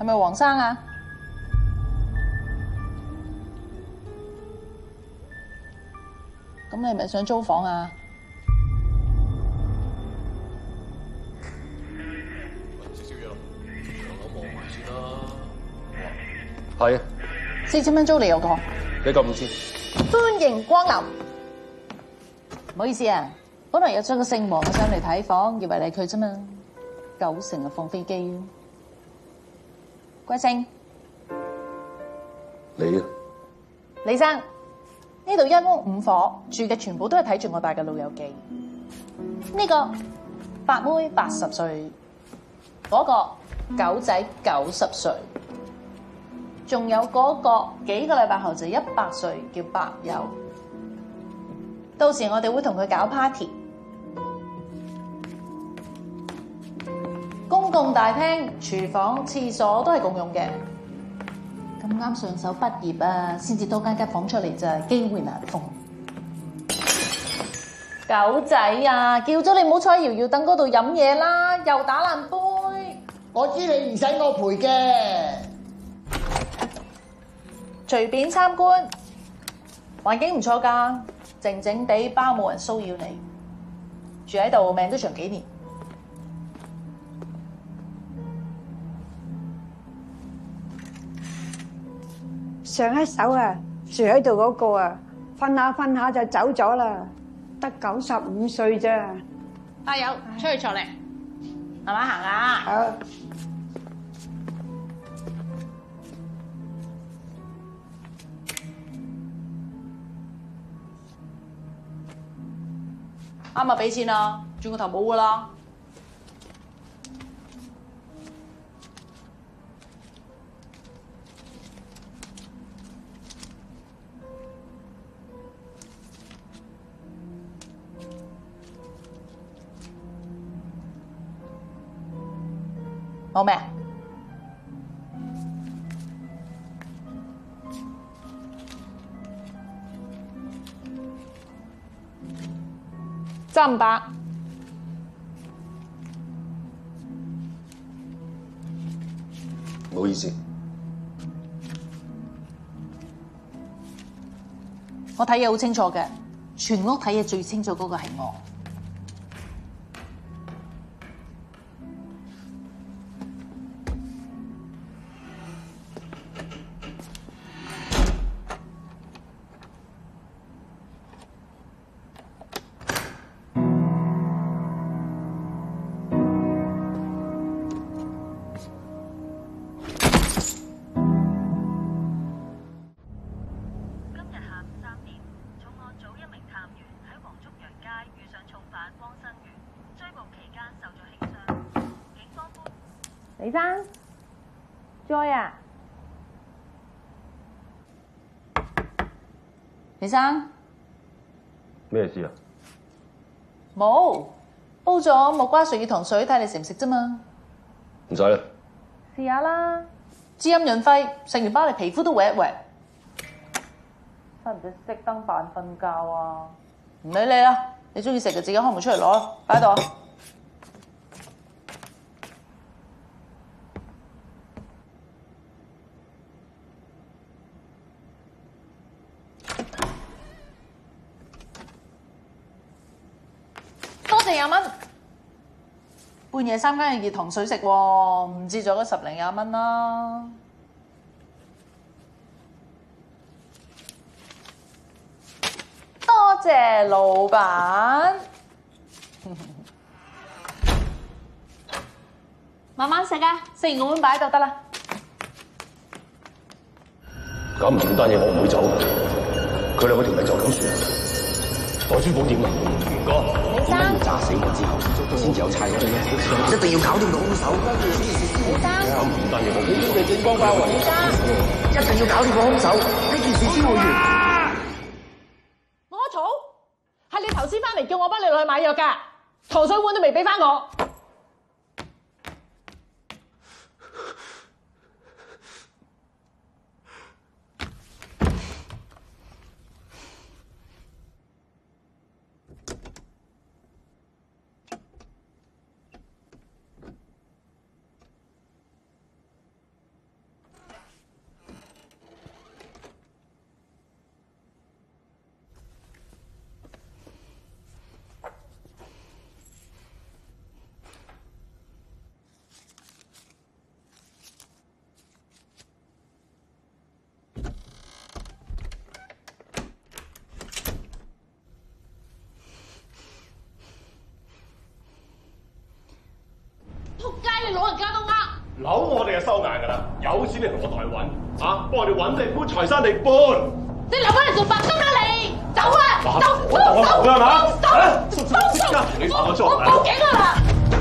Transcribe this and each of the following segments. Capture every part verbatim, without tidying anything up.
咪黃生啊？咁你係咪想租房啊？ 食宵夜咯，上樓望埋先啦。 係啊， 四千蚊租你有個， 你夠五千。 歡迎光臨。唔好意思啊，本來有咗個姓黃嘅上嚟睇房，以為你係佢啫嘛，九成係放飛機。貴姓？ 你啊， 李生。呢度一屋五伙，住嘅全部都係睇住我大嘅老友記。呢個八妹八十歲，嗰個狗仔九十歲，仲有嗰個幾個禮拜後就一百歲，叫白友。到時我哋會同佢搞 party。公共大廳、廚房、廁所都係共用嘅。咁啱上手畢業啊，先至多間間房出嚟咋，機會難逢。狗仔啊，叫咗你唔好坐喺搖搖凳嗰度飲嘢啦，又打爛杯。 我知你唔使我賠嘅， 隨便參觀，環境唔錯㗎，靜靜地包冇人騷擾你，住喺度命都長幾年。 上一手啊，住喺度嗰個啊，瞓下瞓下就走咗啦，得九十五歲咋。 加油，出去坐嚟，慢慢行啊！ 好。 啱啊，俾錢啦，轉個頭冇㗎啦。冇咩？三百。 唔好意思， 我睇嘢好清楚嘅，全屋睇嘢最清楚嗰個係我。李生 ，Joy 啊，李生， 咩事啊？ 冇，煲咗木瓜水與糖水，睇你食唔食啫嘛。 唔使啦， 試下啦，滋陰潤肺，食完包你皮膚都滑一滑。使唔使熄燈扮瞓覺啊？唔理你啦，你中意食就自己開門出嚟攞咯，擺喺度啊。多謝廿蚊，半夜三更要熱糖水食喎，唔知咗嗰十零廿蚊啦。多謝老闆，慢慢食啊，食完個碗擺喺度得啦。 搞唔掂單嘢我唔會走，佢兩個條命就咁算。代珠寶點啊？唔該。 李生， 要炸死我之後，先至有差佬，一定要搞掂個兇手。 李生， 搞唔掂單嘢我唔會走。 你警方包圍， 李生， 一定要搞掂個兇手，呢件事先會完。 我嘈，係你頭先翻嚟叫我幫你落去買藥㗎，糖水碗都未俾翻我。 樓我哋就收硬㗎啦，有錢你同我代揾，啊，幫我哋揾地搬財山地搬。 你留翻嚟做白工啦你！走啊！走！ 我當我頭㗎係嘛？ 收手！收手！ 你打我出嚟！ 我報警㗎啦！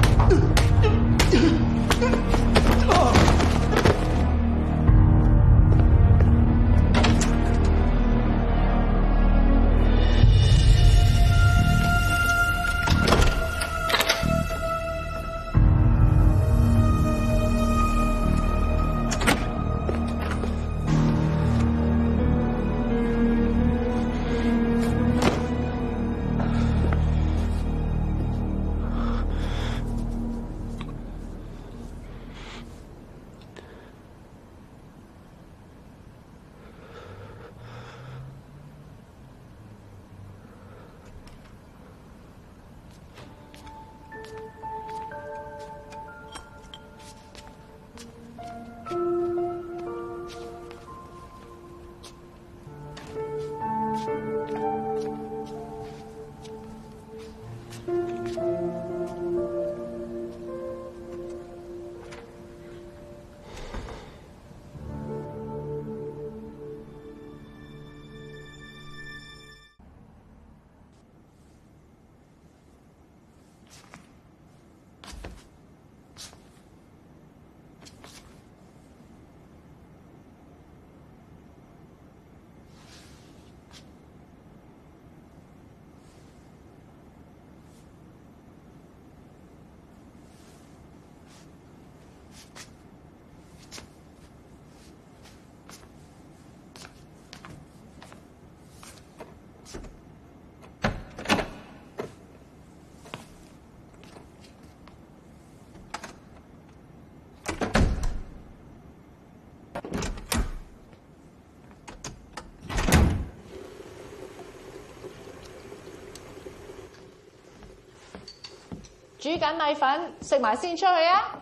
煮緊米粉，食埋先出去啊！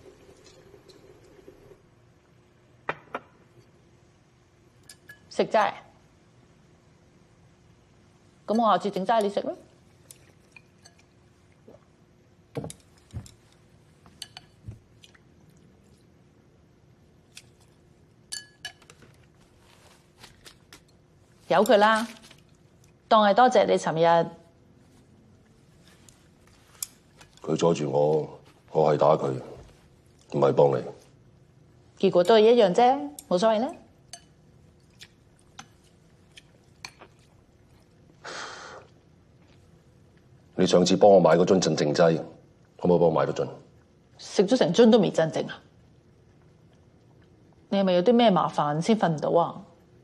食齋，咁我下次整齋你食啦。由佢啦，當係多謝你尋日。 佢阻住我，我係打佢，唔係幫你。 結果都係一樣啫，冇所謂啦。 你上次幫我買嗰樽鎮靜劑，可唔可以幫我買多樽？ 食咗成樽都未鎮靜啊！你係咪有啲咩麻煩先瞓唔到啊？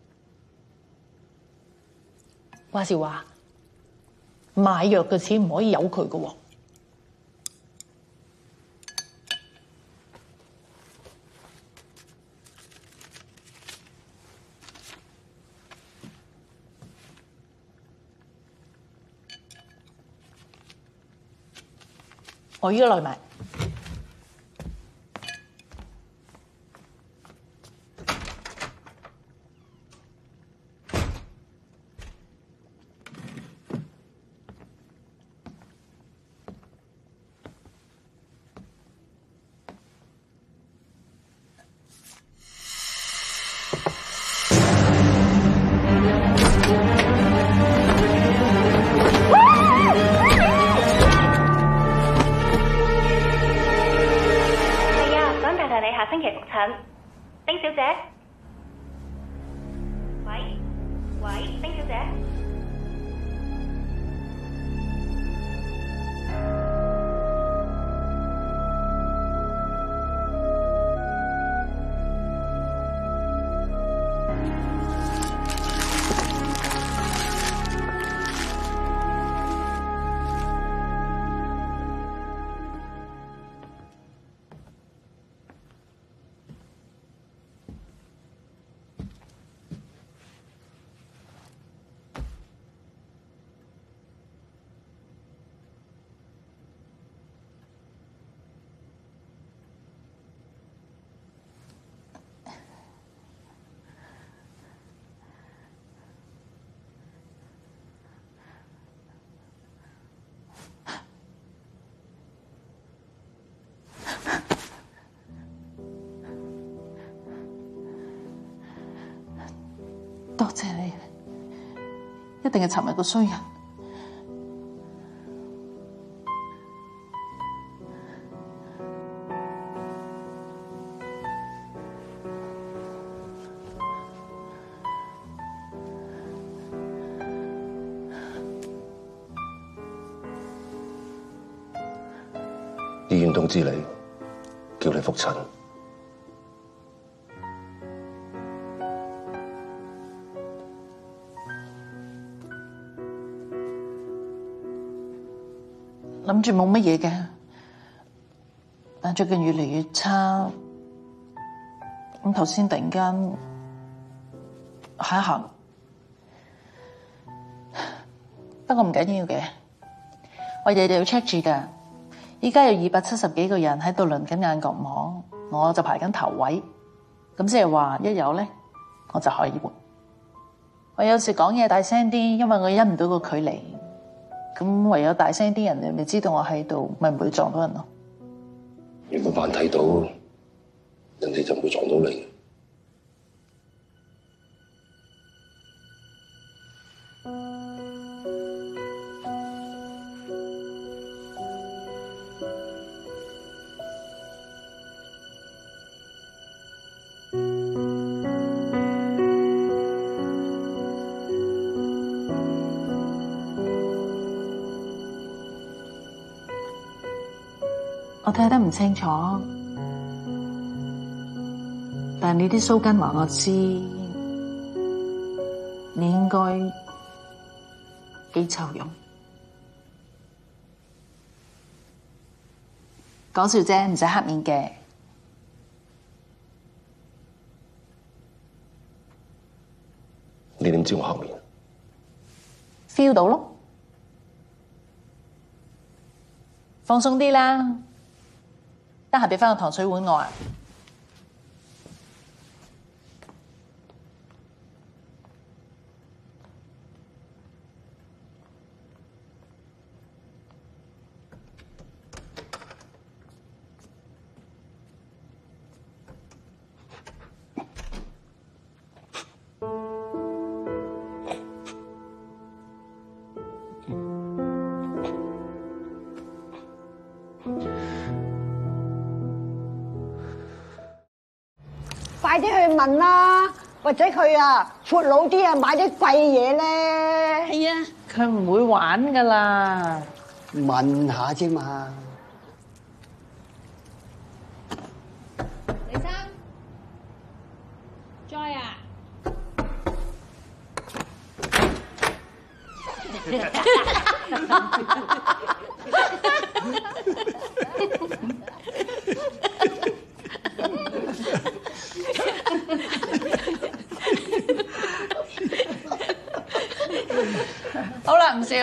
話時話，買藥嘅錢唔可以由佢㗎喎。我依家來買。 星期復診，丁小姐。喂喂，丁小姐。 多謝你，一定係尋日個衰人。 醫院通知你，叫你覆診。 諗住冇乜嘢嘅，但最近越嚟越差。咁頭先突然間嚇一嚇，不過唔緊要嘅，我日日要 check 住㗎。依家有二百七十幾個人喺度輪緊眼角膜，我就排緊頭位。咁即係話一有咧，我就可以換。我有時講嘢大聲啲，因為我因唔到個距離。咁唯有大聲啲，人哋咪知道我喺度，咪唔會撞到人咯。 如果扮睇到，人哋就唔會撞到你。 我睇得唔清楚，但你啲鬚根話我知，你應該幾臭樣。講笑啫，唔使黑面嘅。 你點知我黑面 ？feel 到咯，放鬆啲啦。得閒俾翻個糖水碗我啊！ 快啲去問啦，或者佢啊闊佬啲啊買啲貴嘢咧。 係啊，佢唔會玩噶啦。 問下啫嘛。 李生，Joy啊！ 好啦，唔笑。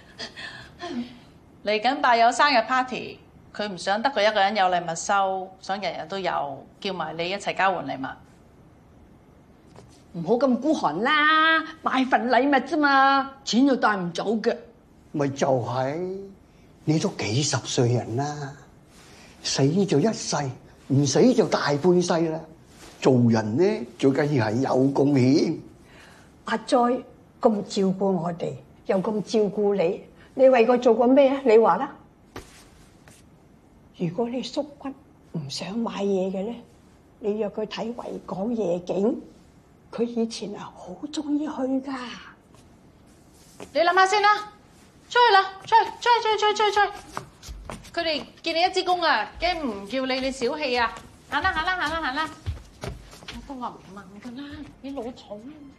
嚟緊爸友生日 party， 佢唔想得佢一個人有禮物收，想日日都有，叫埋你一齊交換禮物。 唔好咁孤寒啦，買份禮物啫嘛，錢又帶唔走嘅。 咪就係，你都幾十歲人啦，死就一世，唔死就大半世啦。做人呢，最緊要係有貢獻。 阿 Joy 咁照顧我哋，又咁照顧你，你為佢做過咩啊？你話啦。如果你縮骨唔想買嘢嘅咧，你約佢睇維港夜景，佢以前啊好中意去噶。 你諗下先啦，出去啦，出去，出去，出去，出去，出去。佢哋見你一支公啊，驚唔叫你，你小氣啊！行啦，行啦，行啦，行啦。我都話唔問噶啦，你老土。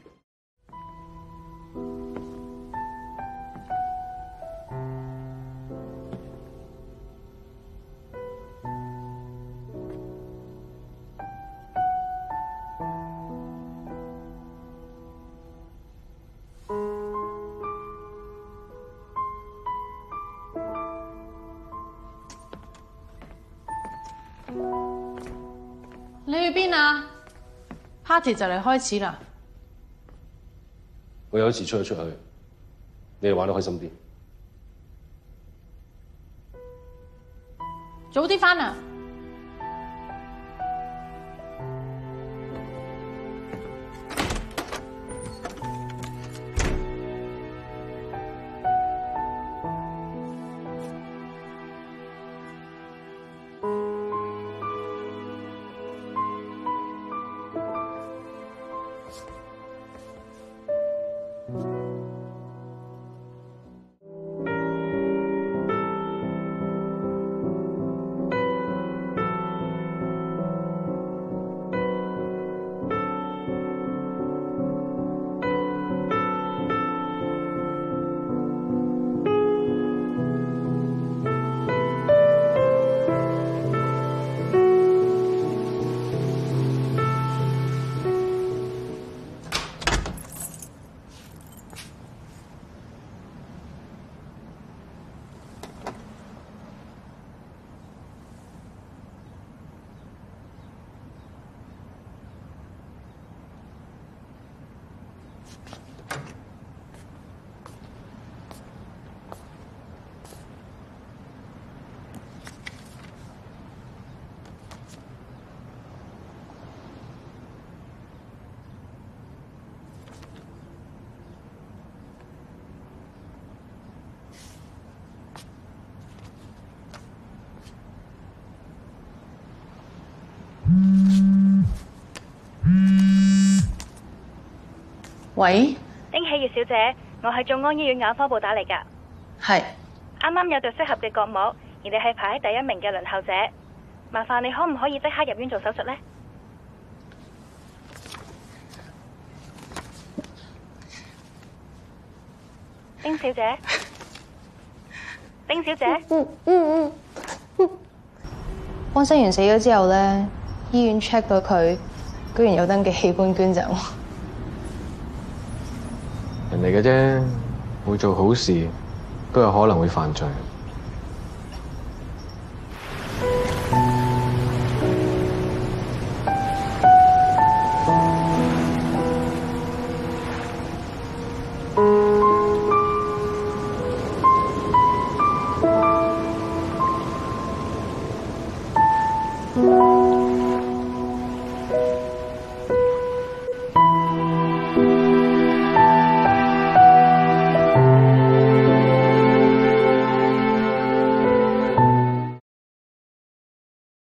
你去邊啊 ？Party 就嚟開始啦！ 我有一次出去出去，你哋玩得開心啲。 早啲返啊！ 喂， 丁喜月小姐，我係眾安醫院眼科部打嚟㗎。 係。 啱啱有對適合嘅角膜，而你係排喺第一名嘅輪候者。麻煩你可唔可以即刻入院做手術呢？丁小姐，丁小姐， 嗯嗯嗯。汪星源死咗之後咧，醫院 check 到佢，居然有登記器官捐贈。 人嚟嘅啫，會做好事都有可能會犯罪。